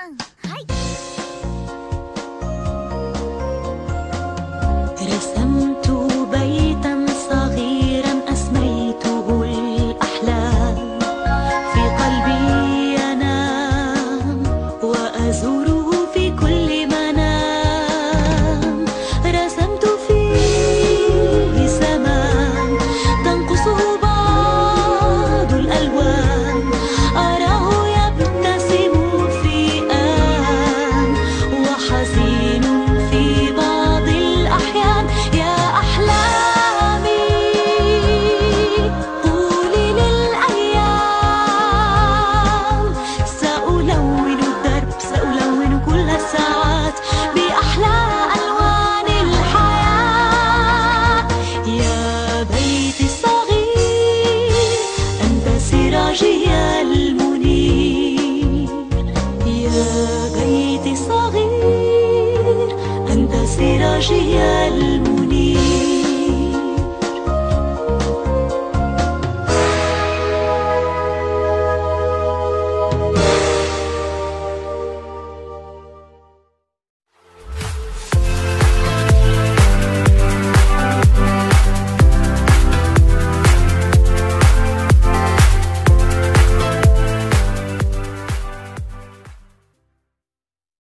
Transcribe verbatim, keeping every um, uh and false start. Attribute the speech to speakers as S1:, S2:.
S1: رسمت بيتا صغيرا أسميته الأحلام، في قلبي ينام وأزوره في كل منام. رسمت فيه سماء تنقصه بعض الألوان، أراه يبتسم في آن وحزين في بعض الأحيان. يا أحلامي قولي للأيام، سألون الدرب سألون كل الساعات بأحلى ألوان الحياة. يا بيتي الصغير أنت سراجي المنير، يا بيتي الصغير أنت سراجي